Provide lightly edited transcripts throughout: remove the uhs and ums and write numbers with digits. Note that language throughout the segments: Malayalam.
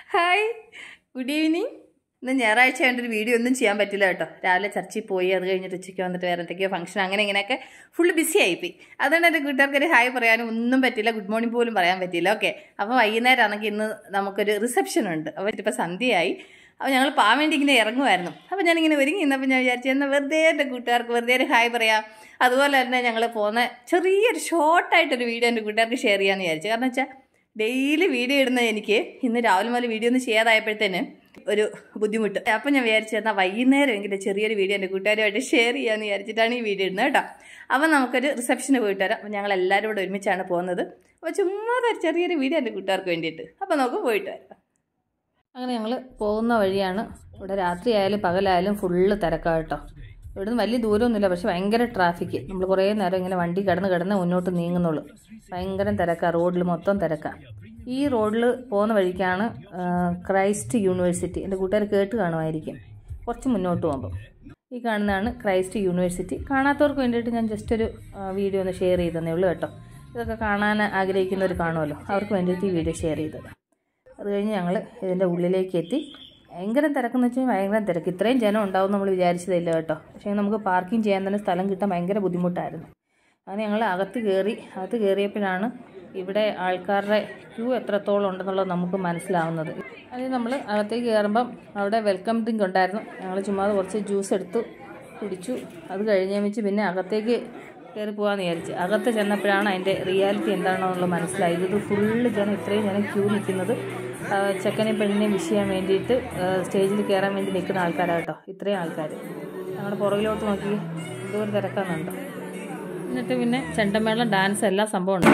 Hi, good evening. ഇന്ന് ഞായറാഴ്ച ആയതുകൊണ്ട് വീഡിയോ ഒന്നും ചെയ്യാൻ പറ്റില്ല കേട്ടോ. രാവിലെ ചർച്ചിൽ പോയി, അത് കഴിഞ്ഞിട്ട് ഉച്ചയ്ക്ക് വന്നിട്ട് വേറെ എന്തൊക്കെയോ ഫംഗ്ഷൻ അങ്ങനെ ഇങ്ങനെയൊക്കെ ഫുള്ള് ബിസി ആയിപ്പോയി. അതുകൊണ്ട് എൻ്റെ കൂട്ടുകാർക്കൊരു ഹായ് പറയാനും ഒന്നും പറ്റില്ല, ഗുഡ് മോർണിംഗ് പോലും പറയാൻ പറ്റില്ല. ഓക്കെ, അപ്പോൾ വൈകുന്നേരം ആണെങ്കിൽ ഇന്ന് നമുക്കൊരു റിസപ്ഷൻ ഉണ്ട്. അപ്പോൾ ഇപ്പോൾ സന്ധ്യയായി. അപ്പോൾ ഞങ്ങൾ പോകാൻ വേണ്ടി ഇങ്ങനെ ഇറങ്ങുമായിരുന്നു. അപ്പോൾ ഞാനിങ്ങനെ ഒരുങ്ങി നിന്നപ്പോൾ ഞാൻ വിചാരിച്ചു എന്നാൽ വെറുതെ എൻ്റെ കൂട്ടുകാർക്ക് വെറുതെ ഒരു ഹായ് പറയാം. അതുപോലെ തന്നെ ഞങ്ങൾ പോകുന്ന ചെറിയൊരു ഷോർട്ടായിട്ടൊരു വീഡിയോ എൻ്റെ കൂട്ടുകാർക്ക് ഷെയർ ചെയ്യാമെന്ന് വിചാരിച്ചു. കാരണം വെച്ചാൽ ഡെയിലി വീഡിയോ ഇടുന്നത് എനിക്ക് ഇന്ന് രാവിലെ മുതൽ വീഡിയോ ഒന്നും ചെയ്യാതായപ്പോഴത്തേന് ഒരു ബുദ്ധിമുട്ട്. അപ്പം ഞാൻ വിചാരിച്ചു എന്നാൽ വൈകുന്നേരം എങ്കിലും ചെറിയൊരു വീഡിയോ എൻ്റെ കൂട്ടുകാരുമായിട്ട് ഷെയർ ചെയ്യാമെന്ന് വിചാരിച്ചിട്ടാണ് ഈ വീഡിയോ ഇടുന്നത് കേട്ടോ. അപ്പം നമുക്കൊരു റിസപ്ഷന് പോയിട്ട് വരാം. അപ്പം ഞങ്ങൾ എല്ലാവരും കൂടെ ഒരുമിച്ചാണ് പോകുന്നത്. അപ്പോൾ ചുമ്മാ ചെറിയൊരു വീഡിയോ എൻ്റെ കൂട്ടുകാർക്ക് വേണ്ടിയിട്ട്. അപ്പോൾ നമുക്ക് പോയിട്ട് വരാം. അങ്ങനെ ഞങ്ങൾ പോകുന്ന വഴിയാണ്. ഇവിടെ രാത്രി ആയാലും പകലായാലും ഫുള്ള് തിരക്കാണ് കേട്ടോ. ഇവിടുന്ന് വലിയ ദൂരമൊന്നുമില്ല, പക്ഷെ ഭയങ്കര ട്രാഫിക്ക്. നമ്മൾ കുറേ നേരം ഇങ്ങനെ വണ്ടി കിടന്ന് മുന്നോട്ട് നീങ്ങുന്നുള്ളൂ. ഭയങ്കര തിരക്കാണ്, റോഡിൽ മൊത്തം തിരക്കാണ്. ഈ റോഡിൽ പോകുന്ന വഴിക്കാണ് ക്രൈസ്റ്റ് യൂണിവേഴ്സിറ്റി. എൻ്റെ കൂട്ടുകാർ കേട്ട് കാണുമായിരിക്കും. കുറച്ച് മുന്നോട്ട് പോകുമ്പോൾ ഈ കാണുന്നതാണ് ക്രൈസ്റ്റ് യൂണിവേഴ്സിറ്റി. കാണാത്തവർക്ക് വേണ്ടിയിട്ട് ഞാൻ ജസ്റ്റ് ഒരു വീഡിയോ ഒന്ന് ഷെയർ ചെയ്തതന്നേ ഉള്ളൂ കേട്ടോ. ഇതൊക്കെ കാണാൻ ആഗ്രഹിക്കുന്നവർ കാണുമല്ലോ, അവർക്ക് വേണ്ടിയിട്ട് ഈ വീഡിയോ ഷെയർ ചെയ്തത്. അത് കഴിഞ്ഞ് ഞങ്ങൾ ഇതിൻ്റെ ഉള്ളിലേക്ക് എത്തി. ഭയങ്കര തിരക്കെന്ന് വെച്ചാൽ ഭയങ്കര തിരക്ക്. ഇത്രയും ജനം ഉണ്ടാവും നമ്മൾ വിചാരിച്ചതില്ല കേട്ടോ. പക്ഷേ നമുക്ക് പാർക്കിംഗ് ചെയ്യാൻ തന്നെ സ്ഥലം കിട്ടാൻ ഭയങ്കര ബുദ്ധിമുട്ടായിരുന്നു. അങ്ങനെ ഞങ്ങൾ അകത്ത് കയറിയപ്പോഴാണ് ഇവിടെ ആൾക്കാരുടെ ക്യൂ എത്രത്തോളം ഉണ്ടെന്നുള്ളത് നമുക്ക് മനസ്സിലാവുന്നത്. അത് നമ്മൾ അകത്തേക്ക് കയറുമ്പം അവിടെ വെൽക്കം ഡ്രിങ്ക് ഉണ്ടായിരുന്നു. ഞങ്ങൾ ചുമ്മാതെ കുറച്ച് ജ്യൂസ് എടുത്തു കുടിച്ചു. അത് കഴിഞ്ഞ് വെച്ച് പിന്നെ അകത്തേക്ക് കയറി പോകാമെന്ന് വിചാരിച്ചു. അകത്ത് ചെന്നപ്പോഴാണ് അതിൻ്റെ റിയാലിറ്റി എന്താണെന്നുള്ളത് മനസ്സിലായത്. ഇത് ഫുള്ള് ജനം, ഇത്രയും ജനം ക്യൂ നിൽക്കുന്നത് ചെക്കനെയും പെണ്ണിനെയും വിഷ് ചെയ്യാൻ വേണ്ടിയിട്ട് സ്റ്റേജിൽ കയറാൻ വേണ്ടി നിൽക്കുന്ന ആൾക്കാരാണ് കേട്ടോ. ഇത്രയും ആൾക്കാർ ഞങ്ങളുടെ പുറകിലോട്ട് നോക്കി എന്തോ ഒരു തിരക്കാന്നുണ്ടോ. എന്നിട്ട് പിന്നെ ചെണ്ടമേളം, ഡാൻസ്, എല്ലാ സംഭവം ഉണ്ട്.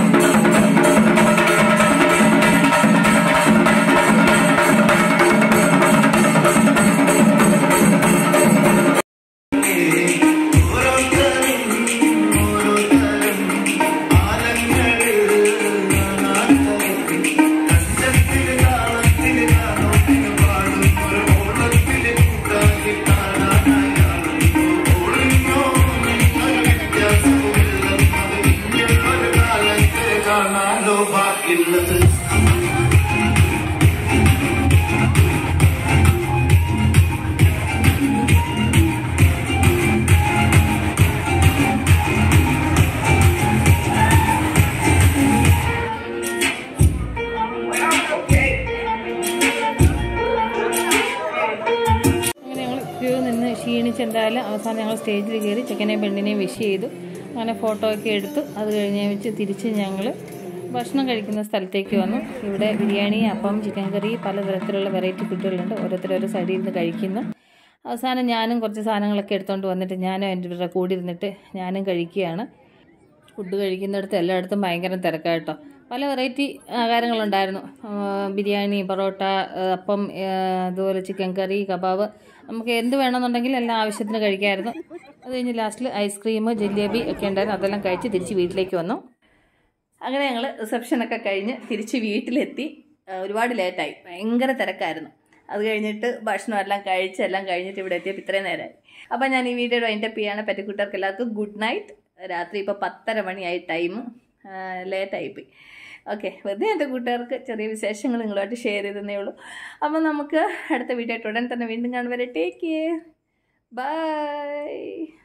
ക്ഷീണിച്ചെന്തായാലും അവസാനം ഞങ്ങൾ സ്റ്റേജിൽ കയറി ചെക്കനെയും പെണ്ണിനെയും വിഷ് ചെയ്തു. അങ്ങനെ ഫോട്ടോ ഒക്കെ എടുത്തു. അത് കഴിഞ്ഞ് വെച്ച് തിരിച്ച് ഞങ്ങൾ ഭക്ഷണം കഴിക്കുന്ന സ്ഥലത്തേക്ക് വന്നു. ഇവിടെ ബിരിയാണി, അപ്പം, ചിക്കൻ കറി, പലതരത്തിലുള്ള വെറൈറ്റി ഫുഡുകളുണ്ട്. ഓരോരുത്തരോരോ സൈഡിൽ നിന്ന് കഴിക്കുന്നു. അവസാനം ഞാനും കുറച്ച് സാധനങ്ങളൊക്കെ എടുത്തുകൊണ്ട് വന്നിട്ട് ഞാനും എൻ്റെ കൂടെ കൂടി ഇരുന്നിട്ട് ഞാനും കഴിക്കുകയാണ്. ഫുഡ് കഴിക്കുന്നിടത്ത് എല്ലായിടത്തും ഭയങ്കര തിരക്കാണ് കേട്ടോ. പല വെറൈറ്റി ആഹാരങ്ങളുണ്ടായിരുന്നു. ബിരിയാണി, പൊറോട്ട, അപ്പം, അതുപോലെ ചിക്കൻ കറി, കബാബ്, നമുക്ക് എന്ത് വേണമെന്നുണ്ടെങ്കിൽ എല്ലാം ആവശ്യത്തിന് കഴിക്കാമായിരുന്നു. അത് കഴിഞ്ഞ് ലാസ്റ്റിൽ ഐസ്ക്രീം, ജിലേബി ഒക്കെ ഉണ്ടായിരുന്നു. അതെല്ലാം കഴിച്ച് തിരിച്ച് വീട്ടിലേക്ക് വന്നു. അങ്ങനെ ഞങ്ങൾ റിസപ്ഷനൊക്കെ കഴിഞ്ഞ് തിരിച്ച് വീട്ടിലെത്തി. ഒരുപാട് ലേറ്റായി, ഭയങ്കര തിരക്കായിരുന്നു. അത് കഴിഞ്ഞിട്ട് ഭക്ഷണം എല്ലാം കഴിഞ്ഞിട്ട് ഇവിടെ എത്തിയപ്പോൾ ഇത്രയും നേരമായി. അപ്പോൾ ഞാൻ ഈ വീഡിയോ വൈൻഡപ്പ് ചെയ്യാണ്. പറ്റിക്കൂട്ടുകാർക്ക് എല്ലാവർക്കും ഗുഡ് നൈറ്റ്. രാത്രി ഇപ്പോൾ 10:30 മണിയായി, ടൈം ലേറ്റായിപ്പോയി. ഓക്കെ, വെറുതെ എൻ്റെ കൂട്ടുകാർക്ക് ചെറിയ വിശേഷങ്ങൾ നിങ്ങളുമായിട്ട് ഷെയർ ചെയ്തതേ ഉള്ളൂ. അപ്പോൾ നമുക്ക് അടുത്ത വീഡിയോ ആയിട്ട് ഉടൻ തന്നെ വീണ്ടും കാണുവരെ. Take care, by.